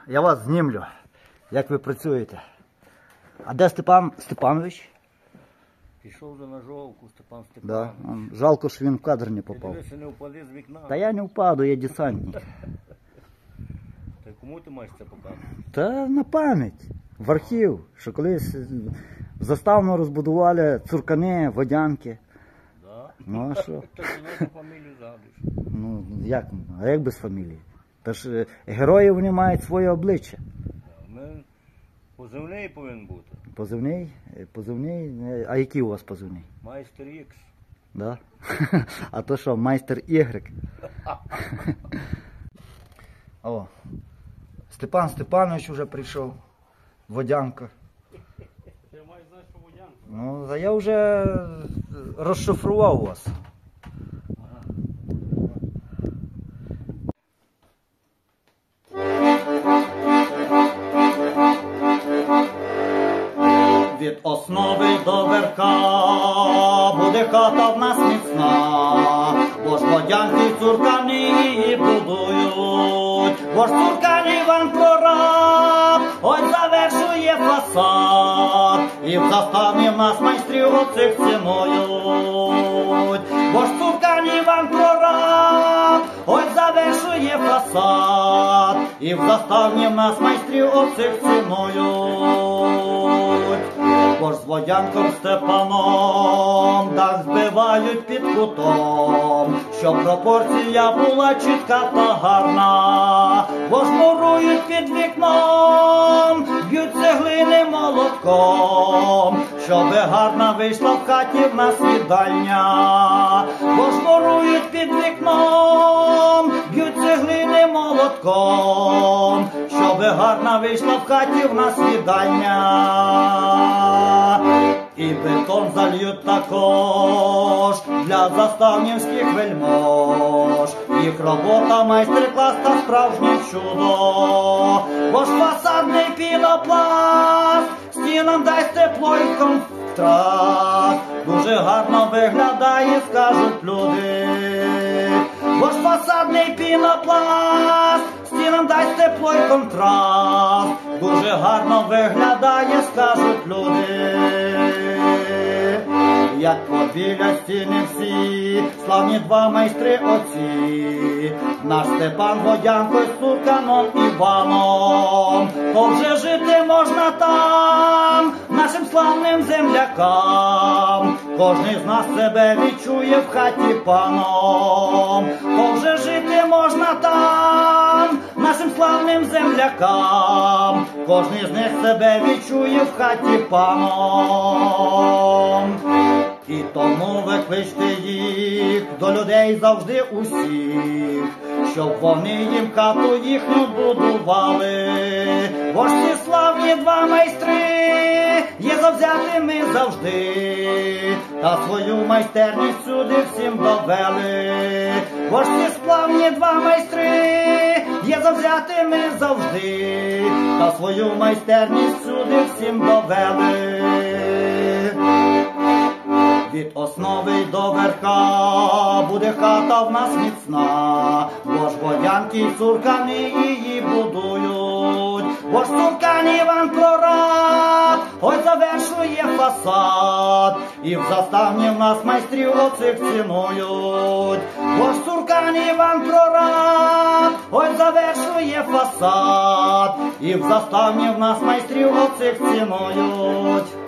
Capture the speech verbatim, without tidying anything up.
я вас знімлю, як ви працюєте. А де Степан Степанович? Пішов вже на жовку, Степан Да. Степанович. Жалко, що він в кадр не попав. Ти дивися, не впади з вікна. Та я не впаду, я десантник. Та кому ти маєш це показувати? Та на пам'ять, в архів, що колись заставно розбудували цуркани, водянки. Да? Ну а що? Та ти нашу фамілію згадуєш. Ну як, а як без фамілії? Та ж е, герої вони мають своє обличчя. Ми позивний повинен бути. Позивний, е, позивний, е, а який у вас позивний? Майстер Ікс. Да? А то що, майстер Ігрек? О, Степан Степанович вже прийшов, водянка. Ти маєш знати, що водянка. Ну, а я вже розшифрував вас. Від основи до верха буде хата в нас міцна, бо ж водянки цуркани її будують, бо ж цуркан Іван Прораб ось завершує фасад, і в заставні в нас майстрів оцих цінують, бо ж цуркан Іван Прораб ось завершує фасад, і в заставні в нас майстрів оцих цінують. Бо ж з водянком Степаном дах збивають під кутом, щоб пропорція була чітка та гарна. Бо ж мурують під вікном, б'ють цеглини молотком, щоби гарна вийшла в хаті в нас їдальня. Бо ж мурують під вікном, б'ють цеглини молотком, щоби гарна вийшла в хаті в нас їдальня. І бетон зальють також для заставнівських вельмож. Їх робота майстер-клас та справжнє чудо. Бо ж фасадний пінопласт стінам дасть тепло і контраст. Дуже гарно виглядає, скажуть люди. Бо ж фасадний пінопласт стінам дасть тепло і контраст. Дуже гарно виглядає, скажуть люди. Як побіля стіни всі, славні два майстри оці, наш Степан водянкою з цурканом Іваном. То вже жити можна там, нашим славним землякам. Кожний з нас себе відчує в хаті паном. То вже жити можна там, нашим славним землякам. Кожний з них себе відчує в хаті паном. І тому ви кличте їх до людей завжди усіх, щоб вони їм хату їхню будували. Бо ж ці славні два майстри є завзятими завжди, та свою майстерність всюди всім довели. Бо ж ці славні два майстри є завзятими завжди, та свою майстерність всюди всім довели. Від основи до верха буде хата в нас міцна, бо ж водянки й цуркани її будують. Бо ж цуркан Іван Прораб ось завершує фасад, і в заставні в нас майстрів оцих цінують. Бо ж цуркан Іван Прораб ось завершує фасад, і в заставні в нас майстрів оцих цінують.